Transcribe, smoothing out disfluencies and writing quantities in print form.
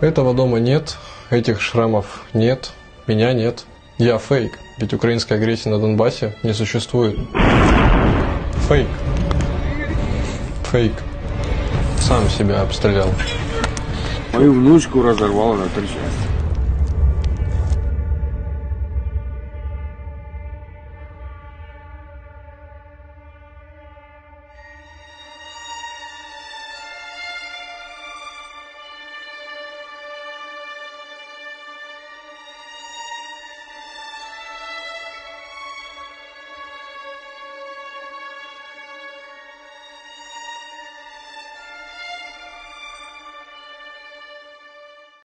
Этого дома нет, этих шрамов нет, меня нет. Я фейк, ведь украинской агрессии на Донбассе не существует. Фейк. Фейк. Сам себя обстрелял. Мою внучку разорвало на 3 части.